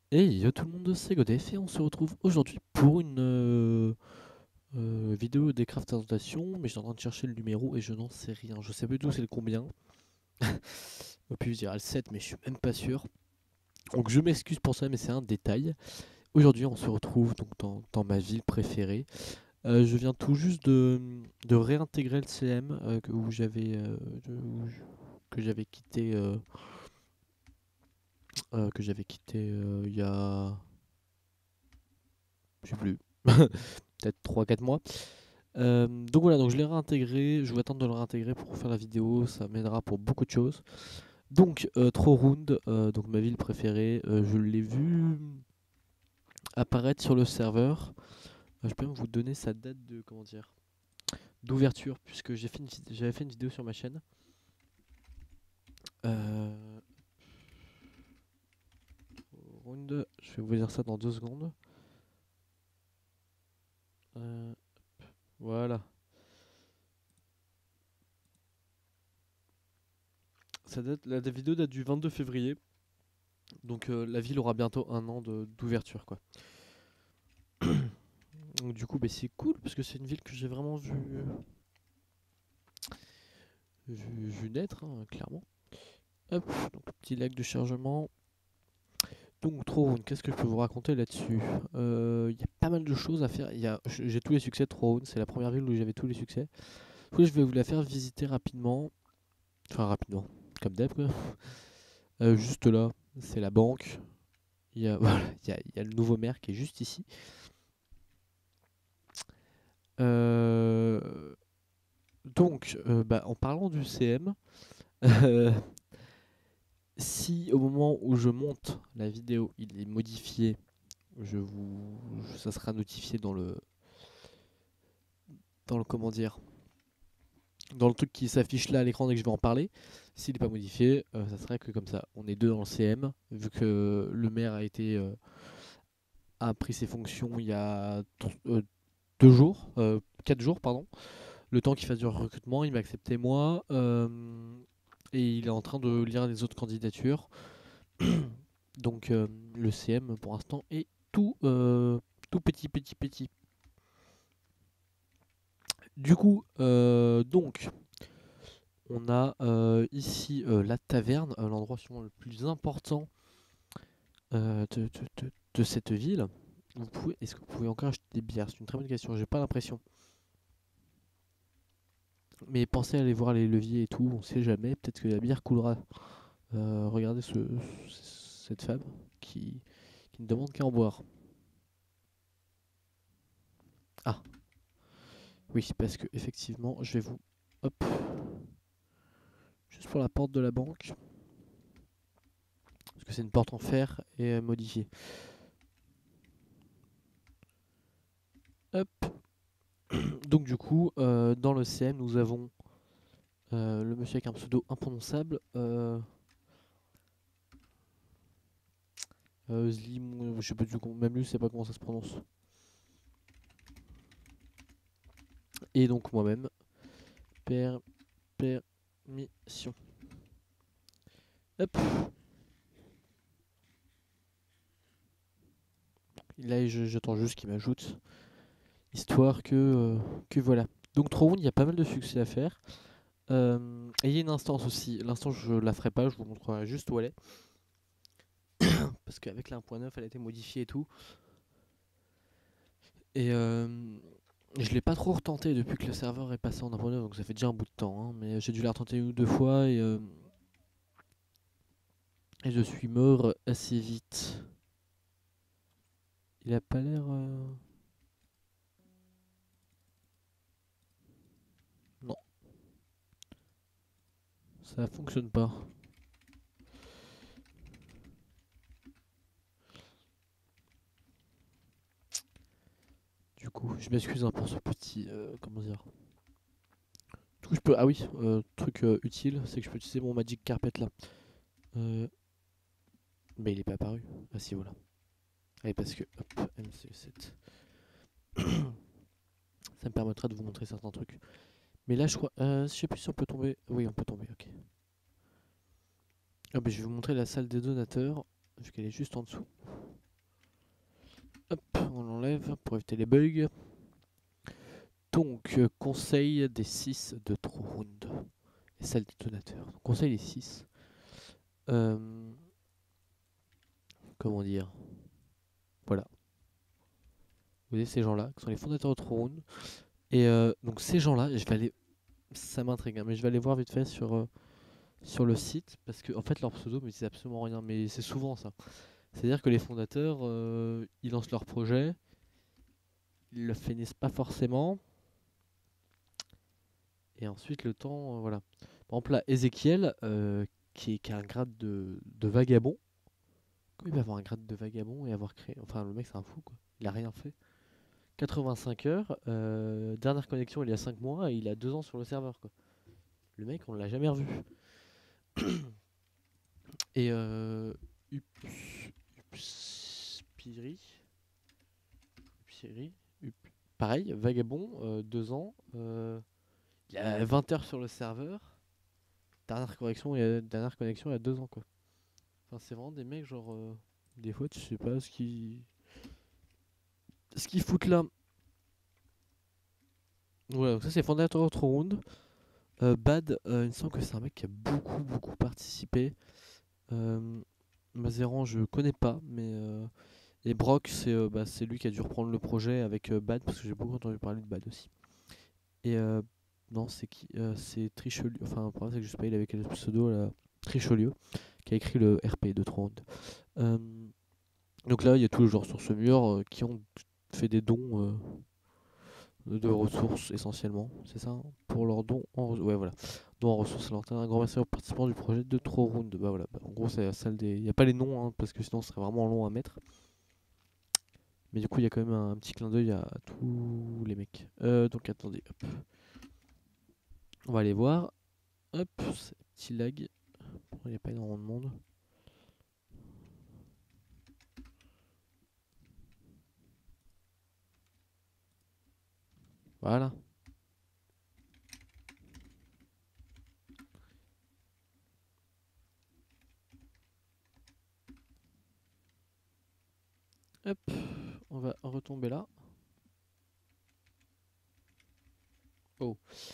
Hey, yo tout le monde, c'est Godef et on se retrouve aujourd'hui pour une vidéo des craft présentation, mais je suis en train de chercher le numéro et je n'en sais rien. Je sais pas du tout c'est le combien. Au plus je dirais le 7 mais je suis même pas sûr. Donc je m'excuse pour ça mais c'est un détail. Aujourd'hui on se retrouve donc dans ma ville préférée. Je viens tout juste de réintégrer le CM où que j'avais quitté il y a je sais plus peut-être 3 4 mois. Donc voilà, donc je l'ai réintégré, je vais attendre de le réintégrer pour faire la vidéo, ça m'aidera pour beaucoup de choses. Donc Trollround, donc ma ville préférée, je l'ai vu apparaître sur le serveur. Je peux même vous donner sa date de comment dire d'ouverture puisque j'avais fait une vidéo sur ma chaîne. Euh, Trollround, je vais vous dire ça dans 2 secondes. Euh, voilà. La vidéo date du 22 février. Donc la ville aura bientôt un an d'ouverture quoi. Donc du coup bah, c'est cool parce que c'est une ville que j'ai vraiment vu naître, hein, clairement. Hop, donc petit lag de chargement. Donc Throne, qu'est-ce que je peux vous raconter là-dessus? Il y a pas mal de choses à faire. J'ai tous les succès de Throne, c'est la première ville où j'avais tous les succès. Du coup, je vais vous la faire visiter rapidement. Enfin rapidement, comme d'hab quoi. Juste là, c'est la banque. Voilà, il y a le nouveau maire qui est juste ici. Euh, bah, en parlant du CM, si au moment où je monte la vidéo, il est modifié, ça sera notifié dans le comment dire, dans le truc qui s'affiche là à l'écran dès que je vais en parler. S'il n'est pas modifié, ça serait que comme ça. On est deux dans le CM, vu que le maire a pris ses fonctions il y a 2 jours, 4 jours pardon. Le temps qu'il fasse du recrutement, il m'a accepté moi, et il est en train de lire les autres candidatures. Donc le CM pour l'instant est tout petit. Du coup, donc on a ici la taverne, l'endroit sûrement le plus important de cette ville. Est-ce que vous pouvez encore acheter des bières? C'est une très bonne question, j'ai pas l'impression. Mais pensez à aller voir les leviers et tout, on sait jamais, peut-être que la bière coulera. Regardez cette femme qui ne demande qu'à en boire. Ah, oui, parce que effectivement, je vais vous... Hop, juste pour la porte de la banque. Parce que c'est une porte en fer et modifiée. Hop. Donc du coup, dans le CM, nous avons le monsieur avec un pseudo imprononçable. Zlim, je sais pas du coup, même lui, je sais pas comment ça se prononce. Et donc moi-même, per, permission. Hop. Là, j'attends juste qu'il m'ajoute. Histoire que voilà. Donc Throne, il y a pas mal de succès à faire. Et il y a une instance aussi. L'instance, je la ferai pas, je vous montrerai juste où elle est. Parce qu'avec la 1.9, elle a été modifiée et tout. Et je l'ai pas trop retenté depuis que le serveur est passé en 1.9, donc ça fait déjà un bout de temps. Hein, mais j'ai dû la retenter une ou deux fois et je suis mort assez vite. Il a pas l'air. Non, ça fonctionne pas. Du coup, je m'excuse hein, pour ce petit. Comment dire. Du coup, je peux. Ah oui, truc utile, c'est que je peux utiliser mon Magic Carpet là. Euh, mais il est pas apparu. Ah si, voilà. Allez, parce que. Hop, MC7. Ça me permettra de vous montrer certains trucs. Mais là, je crois. Je sais plus si on peut tomber. Oui, on peut tomber, ok. Ah bah, je vais vous montrer la salle des donateurs, vu qu'elle est juste en dessous. on l'enlève pour éviter les bugs. Donc, conseil des 6 de Tround et celle des donateurs. Donc, conseil des 6. Comment dire? Voilà. Vous voyez ces gens-là, qui sont les fondateurs de Tround. Et donc, ces gens-là, je vais aller. Ça m'intrigue, hein, mais je vais aller voir vite fait sur le site. Parce que, en fait, leur pseudo me disent absolument rien. Mais c'est souvent ça. C'est-à-dire que les fondateurs, ils lancent leur projet. Ils le finissent pas forcément. Et ensuite, le temps, voilà. Par exemple, là, Ezekiel, qui a un grade de vagabond. Comment il peut avoir un grade de vagabond et avoir créé. Enfin, le mec, c'est un fou, quoi. Il a rien fait. 85 heures, dernière connexion il y a 5 mois et il a 2 ans sur le serveur, quoi. Le mec, on l'a jamais revu. Et Upspiri, Upsiri, pareil, vagabond, 2 ans. Il a 20 heures sur le serveur. Dernière connexion il y a 2 ans, quoi. Enfin, c'est vraiment des mecs, genre. Des fois, tu sais pas ce qu'ils foutent là. Voilà, donc ça, c'est fondateur de Round. Bad, il me semble que c'est un mec qui a beaucoup participé. Mazéran, je connais pas, mais. Et Brock, c'est lui qui a dû reprendre le projet avec Bad, parce que j'ai beaucoup entendu parler de Bad aussi. Et non, c'est qui C'est Trichelieu. Enfin, le problème, c'est que je sais pas, il avait quel pseudo là. Trichelieu, qui a écrit le RP de Round. Donc là, il y a tous les joueurs sur ce mur qui ont fait des dons de ressources essentiellement, c'est ça hein, pour leurs dons ouais, voilà. Dons en ressources à l'antenne. Un grand merci aux participants du projet de Round. Bah voilà, en gros, c'est la salle des. Il n'y a pas les noms, hein, parce que sinon, ce serait vraiment long à mettre. Mais du coup, il y a quand même un petit clin d'œil à tous les mecs. Donc attendez, hop. On va aller voir. Hop, c'est petit lag. Il n'y a pas énormément de monde. Voilà. Hop, on va retomber là. Oh.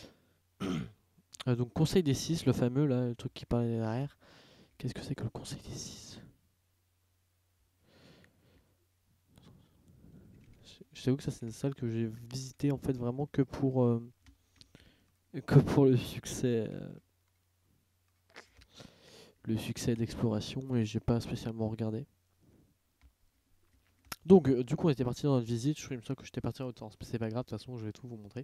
Donc conseil des 6, le fameux là, le truc qui parlait derrière. Qu'est-ce que c'est que le conseil des 6? Je t'avoue que ça, c'est une salle que j'ai visitée en fait vraiment que pour le succès d'exploration, et j'ai pas spécialement regardé. Donc du coup, on était parti dans notre visite. Je me souviens que j'étais parti en hauteur, c'est pas grave, de toute façon, je vais tout vous montrer.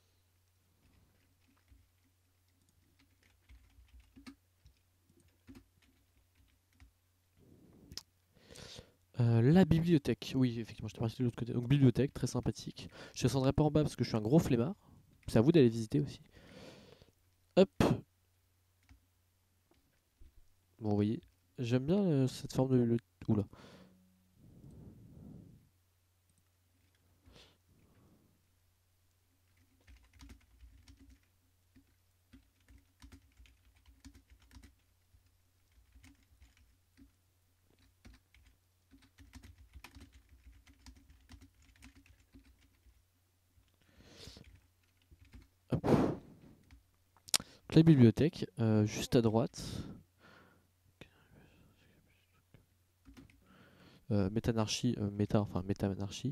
La bibliothèque, oui, effectivement, j'étais parti de l'autre côté. Donc bibliothèque, très sympathique. Je descendrai pas en bas parce que je suis un gros flemmard. C'est à vous d'aller visiter aussi. Hop. Bon, vous voyez, j'aime bien cette forme de. Oula. Hop. Donc, la bibliothèque, juste à droite. Métanarchie, enfin méta-anarchie.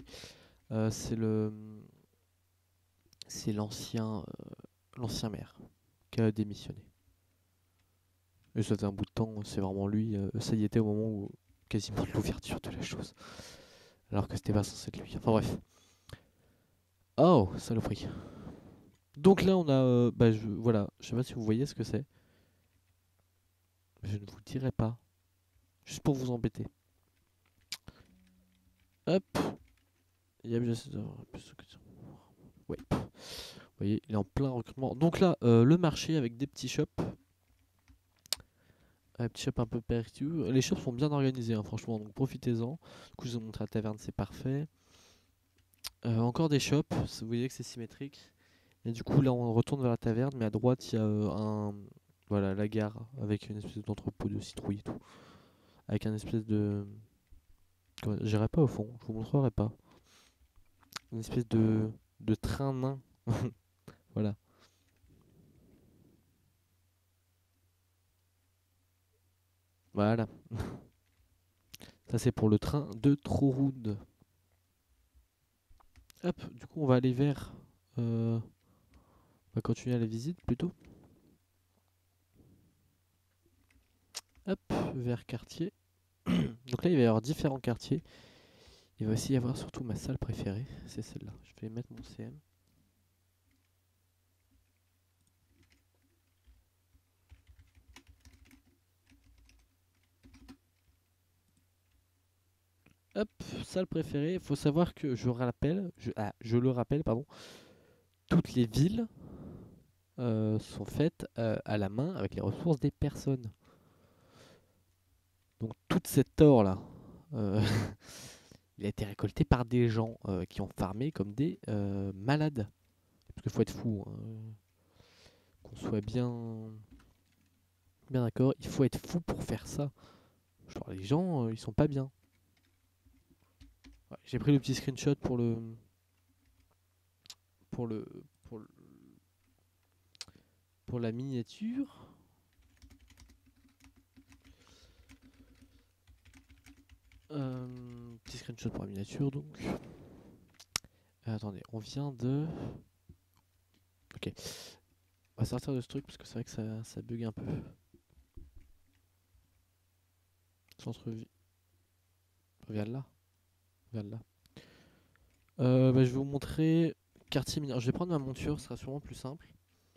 C'est l'ancien maire qui a démissionné. Et ça fait un bout de temps, c'est vraiment lui. Ça y était au moment où quasiment de l'ouverture de la chose. Alors que c'était pas censé être lui. Enfin bref. Oh, saloperie. Donc là on a, voilà, je sais pas si vous voyez ce que c'est. Je ne vous le dirai pas. Juste pour vous embêter. Hop. Il y a bien. Ouais. Vous voyez, il est en plein recrutement. Donc là, le marché avec des petits shops. Un petit shop un peu perdu. Les shops sont bien organisés, hein, franchement, donc profitez-en. Du coup, je vous ai montré la taverne, c'est parfait. Encore des shops, vous voyez que c'est symétrique. Et du coup, là, on retourne vers la taverne, mais à droite, il y a voilà, la gare avec une espèce d'entrepôt de citrouilles et tout. Avec un espèce de. J'irai pas au fond, je vous montrerai pas. une espèce de train nain. Voilà. Voilà. Ça c'est pour le train de Troroud. Hop, du coup on va aller vers... on va continuer la visite plutôt. Hop, vers quartier. Donc là il va y avoir différents quartiers. Il va aussi y avoir surtout ma salle préférée, c'est celle-là. Je vais mettre mon CM. Hop, salle préférée. Il faut savoir que je le rappelle, pardon, toutes les villes sont faites à la main avec les ressources des personnes. Donc toute cette or là, euh, il a été récolté par des gens qui ont farmé comme des malades. Parce qu'il faut être fou, hein, qu'on soit bien d'accord. Il faut être fou pour faire ça. Genre les gens, ils sont pas bien. Ouais, j'ai pris le petit screenshot pour le pour le- pour la miniature. Petit screenshot pour la miniature donc. Attendez, on vient de. Ok, on va sortir de ce truc parce que c'est vrai que ça bug un peu. Centre-ville. Regarde là. Regarde là. Bah, je vais vous montrer quartier mineur. Je vais prendre ma monture, ce sera sûrement plus simple.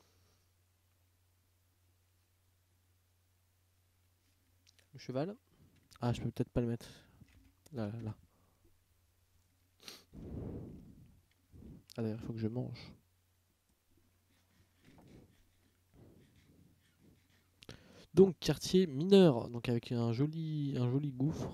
Le cheval. Ah, je peux peut-être pas le mettre. Là, là, là. Ah, d'ailleurs, il faut que je mange. Donc, quartier mineur. Donc, avec un joli gouffre.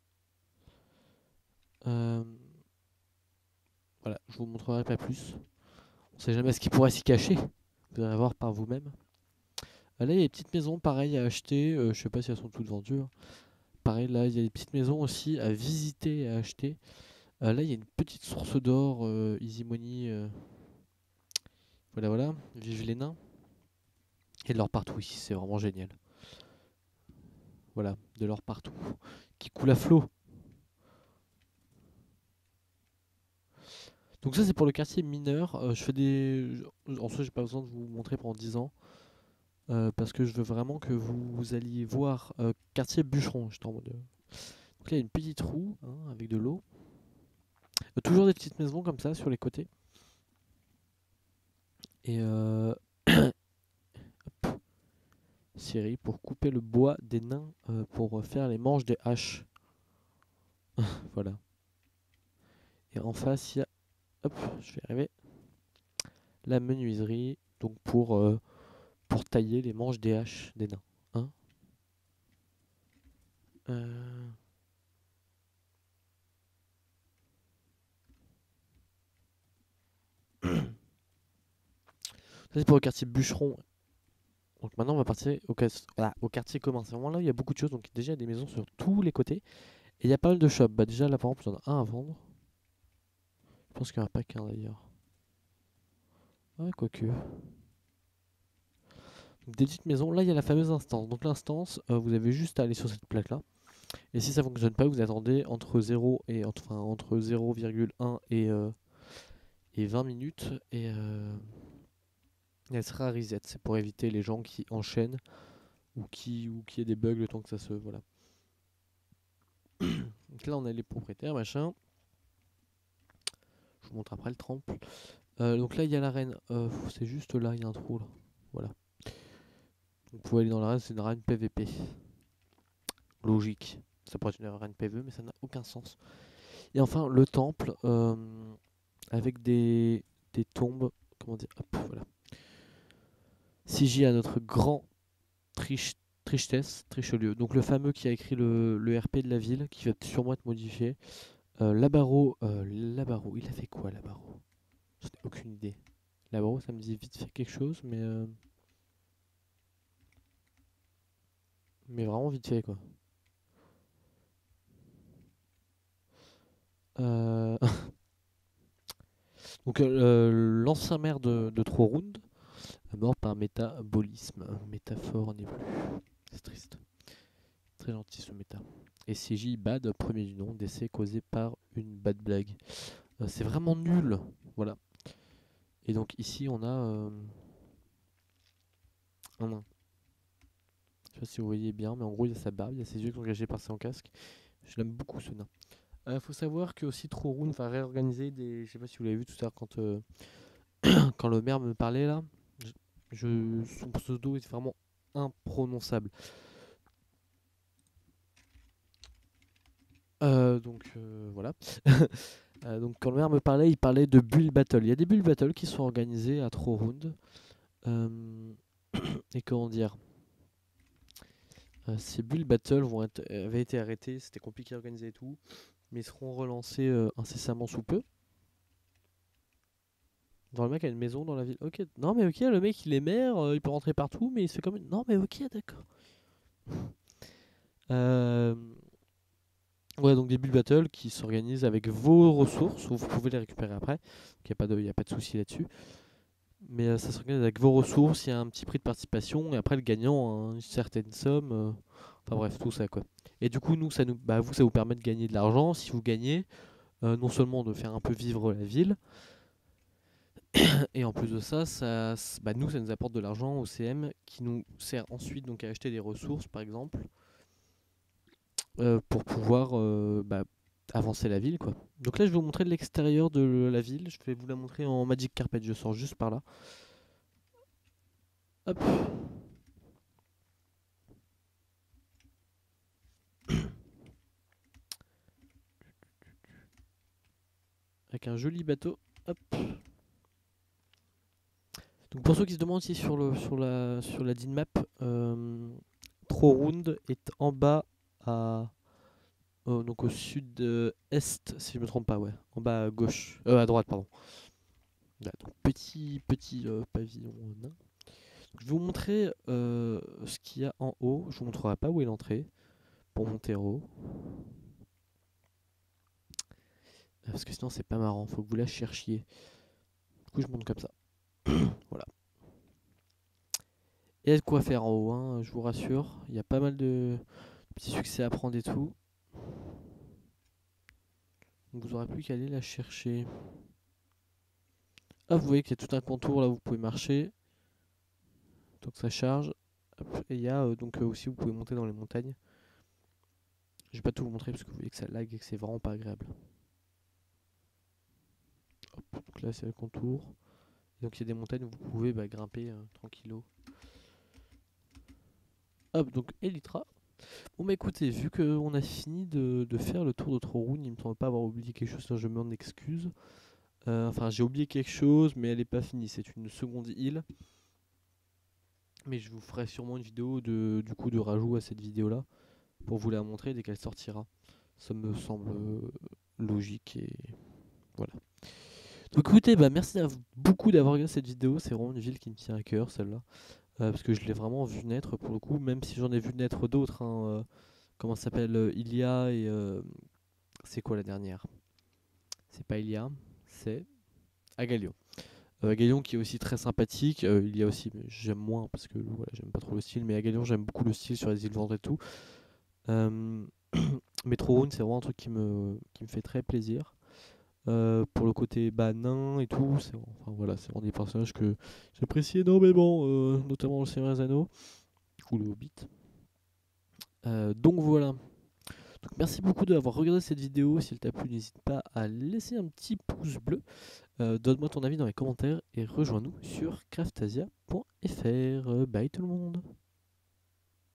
Euh, voilà, je vous montrerai pas plus. On sait jamais ce qui pourrait s'y cacher. Vous allez voir par vous-même. Là, il y a des petites maisons pareilles à acheter. Je sais pas si elles sont toutes vendues, hein. Pareil, là, il y a des petites maisons aussi à visiter et à acheter. Là, il y a une petite source d'or, Easy Money. Voilà, voilà. Vive les nains. Et de l'or partout ici, c'est vraiment génial. Voilà, de l'or partout. Qui coule à flot. Donc ça, c'est pour le quartier mineur. Je fais des... En soi, j'ai pas besoin de vous montrer pendant 10 ans. Parce que je veux vraiment que vous alliez voir quartier bûcheron. J'étais en mode... Donc là, il y a une petite roue hein, avec de l'eau. Toujours des petites maisons comme ça sur les côtés. Et hop, série pour couper le bois des nains pour faire les manches des haches. Voilà. Et en face, il y a... Hop, je vais arriver. La menuiserie. Donc pour tailler les manches des haches des nains. Hein. Euh, Ça, c'est pour le quartier bûcheron. Donc maintenant, on va partir au quartier commun. C'est vraiment là où il y a beaucoup de choses. Donc déjà, il y a des maisons sur tous les côtés. Et il y a pas mal de shops. Bah déjà, là, par exemple, il y en a un à vendre. Je pense qu'il n'y en a pas qu'un d'ailleurs. Ouais, quoique. Donc, des petites maisons. Là, il y a la fameuse instance. Donc l'instance, vous avez juste à aller sur cette plaque-là. Et si ça fonctionne pas, vous attendez entre 0 et entre 0,1 et 20 minutes. Et elle sera reset. C'est pour éviter les gens qui enchaînent ou qui ait des bugs le temps que ça se... Voilà. Donc là, on a les propriétaires, machin. Je vous montre après le temple. Donc là, il y a l'arène. C'est juste là, il y a un trou là. Voilà. Donc, vous pouvez aller dans l'arène, c'est une arène PVP. Logique. Ça pourrait être une arène PVE, mais ça n'a aucun sens. Et enfin, le temple, avec des tombes. Comment dire? Hop, voilà. Sigi à notre grand Trichelieu. Donc le fameux qui a écrit le RP de la ville, qui va sûrement être modifié. Labaro, il a fait quoi Labaro? Je n'ai aucune idée. Labaro, ça me dit vite fait quelque chose, mais vraiment vite fait quoi. Euh, Donc l'ancien maire de Trorund est mort par métabolisme. Métaphore n'est plus. C'est triste. Très gentil ce méta. Et CJ Bad, premier du nom, décès causé par une bad blague. C'est vraiment nul. Voilà. Et donc ici on a un nain. Je sais pas si vous voyez bien, mais en gros il a sa barbe, il a ses yeux qui sont cachés par son casque. Je l'aime beaucoup ce nain. Faut savoir que aussi Trorun va réorganiser des. Je sais pas si vous l'avez vu tout à l'heure quand, quand le maire me parlait là. Son pseudo est vraiment imprononçable. Voilà. Donc quand le maire me parlait, il parlait de Bull Battle. Il y a des Bull Battle qui sont organisés à Trorund. Et comment dire, ces Bull Battle avaient été arrêtés, c'était compliqué à organiser et tout, mais ils seront relancés incessamment sous peu. Genre le mec a une maison dans la ville. Ok, non mais ok, le mec il est maire, il peut rentrer partout, mais il se fait comme une. Non mais ok, d'accord. Euh, Ouais, donc des Bull Battle qui s'organisent avec vos ressources, vous pouvez les récupérer après, il n'y a pas de souci là-dessus. Mais ça s'organise avec vos ressources, il y a un petit prix de participation, et après le gagnant a une certaine somme. Enfin bref, tout ça quoi. Et du coup, ça vous permet de gagner de l'argent. Si vous gagnez, non seulement de faire un peu vivre la ville, et en plus de ça, nous, ça nous apporte de l'argent au CM qui nous sert ensuite donc à acheter des ressources, par exemple, pour pouvoir avancer la ville, quoi. Donc là, je vais vous montrer de l'extérieur de la ville. Je vais vous la montrer en Magic Carpet. Je sors juste par là. Hop. Avec un joli bateau. Hop. Donc pour ceux qui se demandent si sur la DIN map, Trorund est en bas donc au sud-est, si je me trompe pas, ouais. En bas à gauche. À droite, pardon. Là, donc petit pavillon nain. Je vais vous montrer ce qu'il y a en haut. Je vous montrerai pas où est l'entrée pour monter en haut. Parce que sinon c'est pas marrant, faut que vous la cherchiez. Du coup je monte comme ça. Voilà. Et il y a de quoi faire en haut, hein, je vous rassure. Il y a pas mal de petits succès à prendre et tout. Donc vous aurez plus qu'à aller la chercher. Ah, vous voyez qu'il y a tout un contour là où vous pouvez marcher. Donc ça charge. Hop. Et il y a aussi vous pouvez monter dans les montagnes. Je vais pas tout vous montrer parce que vous voyez que ça lag et que c'est vraiment pas agréable. Hop, donc là c'est le contour. Et donc il y a des montagnes où vous pouvez grimper tranquillo. Hop, donc Elytra. Bon bah écoutez, vu qu'on a fini de faire le tour de Trorun, il me semble pas avoir oublié quelque chose, sinon je m'en excuse. Enfin j'ai oublié quelque chose, mais elle est pas finie, c'est une seconde île. Mais je vous ferai sûrement une vidéo du coup de rajout à cette vidéo là, pour vous la montrer dès qu'elle sortira. Ça me semble logique et voilà. Donc écoutez, merci beaucoup d'avoir regardé cette vidéo, c'est vraiment une ville qui me tient à cœur celle-là. Parce que je l'ai vraiment vu naître pour le coup, même si j'en ai vu naître d'autres. Comment ça s'appelle, Ilia et c'est quoi la dernière? C'est pas Ilia, c'est Agalion. Agalion qui est aussi très sympathique. Il y a aussi, mais j'aime moins parce que voilà, j'aime pas trop le style, mais Agalion j'aime beaucoup le style sur les îles Vendre et tout. Metro Rune c'est vraiment un truc qui me fait très plaisir. Pour le côté nain et tout, c'est voilà, c'est vraiment des personnages que j'apprécie énormément, notamment le Seigneur des Anneaux ou le Hobbit. Donc voilà. Donc merci beaucoup d'avoir regardé cette vidéo. Si elle t'a plu, n'hésite pas à laisser un petit pouce bleu. Donne-moi ton avis dans les commentaires et rejoins-nous sur craftasia.fr. Bye tout le monde.